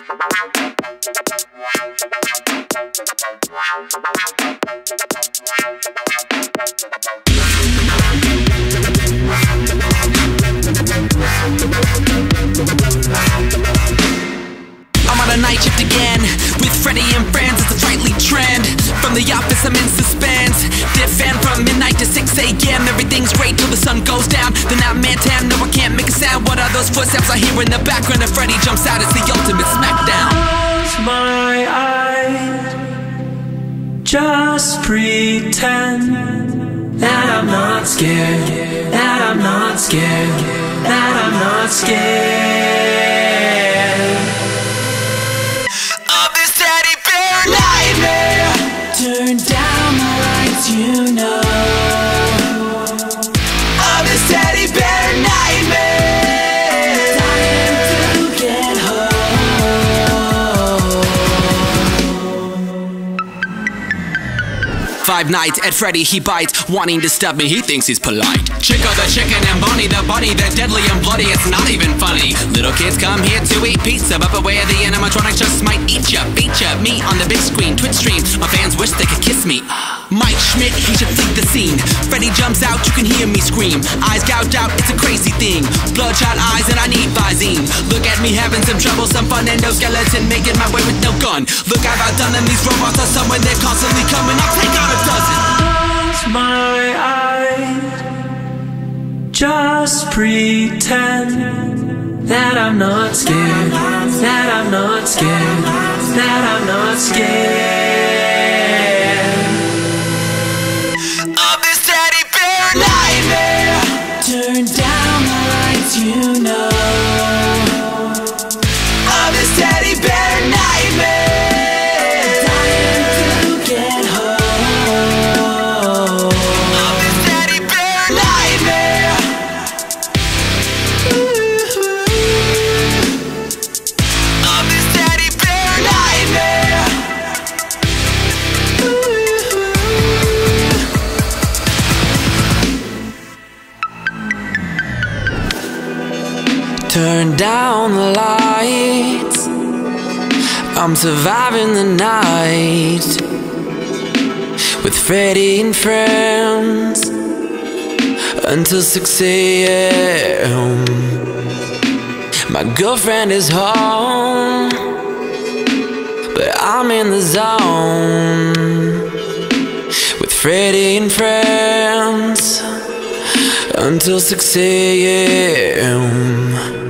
I'm on a night shift again with Freddie and friends. It's a frightly trend. From the office I'm in suspense. Dip fan from midnight to 6 a.m. Everything's great till the sun goes down. Then I'm man-tan, no I can't make a sound. What are those footsteps I hear in the background? And Freddie jumps out, it's the ultimate smackdown. Close my eyes, just pretend that I'm not scared, that I'm not scared, that I'm not scared of this teddy bear nightmare. Turn down the lights, you know, of this teddy bear nightmare. Time to get home. 5 nights at Freddy, he bites, wanting to stub me, he thinks he's polite. Chico the chicken and Bonnie the bunny, they're deadly and bloody, it's not even funny. Little kids come here to eat pizza, but beware the animatronics just might eat ya. Feature me on the big screen, Twitch stream, my fans wish they could kiss me. Mike Schmidt, he should flee the scene. Freddy jumps out, you can hear me scream. Eyes gouged out, it's a crazy thing. Bloodshot eyes and I need Visine. Look at me having some trouble, some fun and no skeleton, making my way with no gun. Look, I've outdone them, these robots are somewhere, they're constantly coming, I'll take out a dozen. Close my eyes, just pretend that I'm not scared, that I'm not scared, that I'm not scared of this teddy bear nightmare. Turn down the lights, you know, of this teddy bear nightmare. Time to get home of this teddy bear nightmare. Of this teddy bear nightmare. Turn down the lights, I'm surviving the night with Freddy and friends until 6 a.m. My girlfriend is home, but I'm in the zone with Freddy and friends until 6 a.m.